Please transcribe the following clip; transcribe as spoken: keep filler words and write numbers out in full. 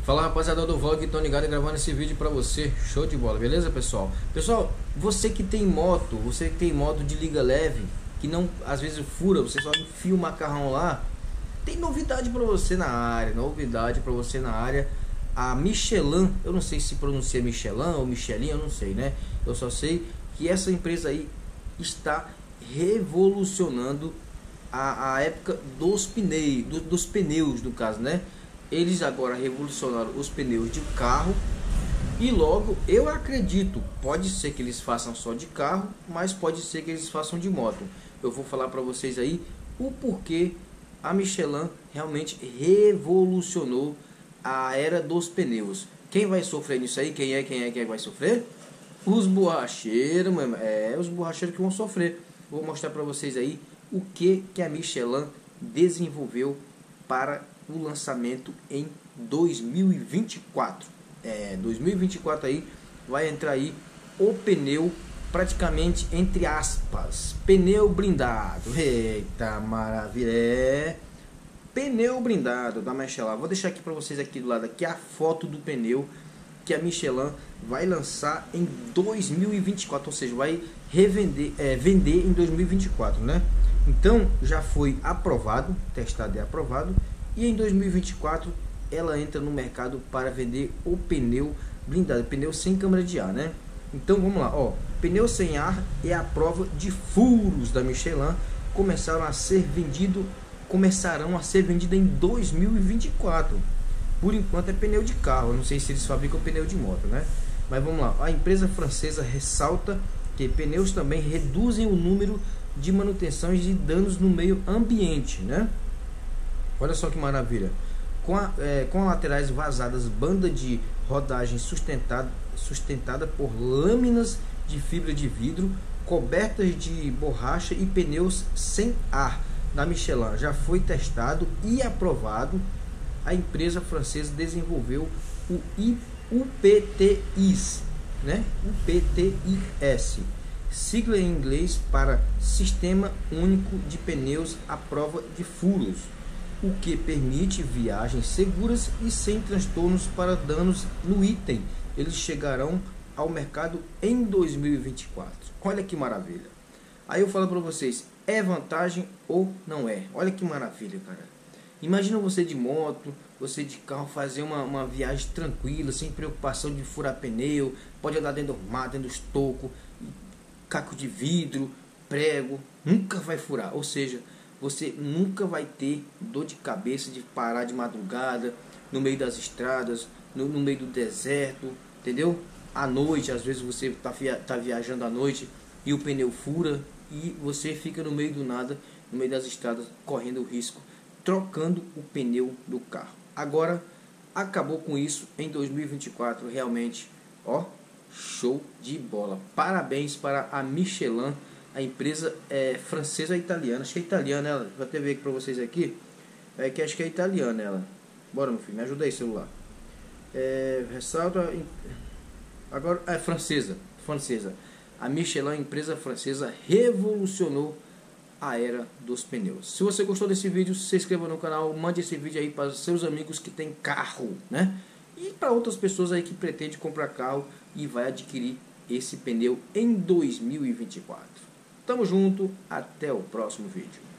Fala rapaziada do vlog, tô ligado e gravando esse vídeo pra você. Show de bola, beleza pessoal? Pessoal, você que tem moto, você que tem moto de liga leve, que não, às vezes fura, você só enfia o macarrão lá, tem novidade pra você na área, novidade pra você na área. A Michelin, eu não sei se pronuncia Michelin ou Michelin, eu não sei, né? Eu só sei que essa empresa aí está revolucionando a, a época dos pneus, do, dos pneus no caso, né? Eles agora revolucionaram os pneus de carro e logo eu acredito, pode ser que eles façam só de carro, mas pode ser que eles façam de moto. Eu vou falar para vocês aí o porquê a Michelin realmente revolucionou a era dos pneus. Quem vai sofrer nisso aí? Quem é? Quem é? Quem vai sofrer? Os borracheiros, é, os borracheiros que vão sofrer. Vou mostrar para vocês aí o que que a Michelin desenvolveu para o lançamento em dois mil e vinte e quatro. É, dois mil e vinte e quatro aí vai entrar aí o pneu praticamente entre aspas, pneu blindado. Eita maravilha, é pneu blindado da Michelin. Vou deixar aqui para vocês aqui do lado aqui a foto do pneu que a Michelin vai lançar em dois mil e vinte e quatro, ou seja, vai revender, é, vender em dois mil e vinte e quatro, né? Então já foi aprovado, testado e aprovado, e em dois mil e vinte e quatro ela entra no mercado para vender o pneu blindado, pneu sem câmara de ar, né? Então vamos lá, ó, pneu sem ar é a prova de furos da Michelin, começaram a ser vendido, começarão a ser vendido em dois mil e vinte e quatro. Por enquanto é pneu de carro, eu não sei se eles fabricam pneu de moto, né? Mas vamos lá, a empresa francesa ressalta que pneus também reduzem o número de manutenções de danos no meio ambiente, né? Olha só que maravilha. Com, a, é, com laterais vazadas, banda de rodagem sustentada, sustentada por lâminas de fibra de vidro, cobertas de borracha e pneus sem ar da Michelin. Já foi testado e aprovado. A empresa francesa desenvolveu o U P T I S, né? U P T I S, sigla em inglês para Sistema Único de Pneus à Prova de Furos, o que permite viagens seguras e sem transtornos para danos no item. Eles chegarão ao mercado em dois mil e vinte e quatro. Olha que maravilha. Aí eu falo para vocês, é vantagem ou não é? Olha que maravilha, cara. Imagina você de moto, você de carro, fazer uma, uma viagem tranquila, sem preocupação de furar pneu, pode andar dentro do mato, dentro dos tocos, caco de vidro, prego, nunca vai furar. Ou seja, você nunca vai ter dor de cabeça de parar de madrugada, no meio das estradas, no, no meio do deserto, entendeu? À noite, às vezes você está via, tá viajando à noite e o pneu fura e você fica no meio do nada, no meio das estradas, correndo o risco, trocando o pneu do carro. Agora, acabou com isso em dois mil e vinte e quatro, realmente, ó, show de bola. Parabéns para a Michelin, a empresa é francesa ou italiana, acho que é italiana ela, vou até ver aqui para vocês aqui, é que acho que é italiana ela. Bora meu filho, me ajuda aí celular. É, ressalta, agora é francesa, francesa. A Michelin, empresa francesa, revolucionou a era dos pneus. Se você gostou desse vídeo, se inscreva no canal, mande esse vídeo aí para seus amigos que tem carro, né? E para outras pessoas aí que pretendem comprar carro e vai adquirir esse pneu em dois mil e vinte e quatro. Tamo junto, até o próximo vídeo.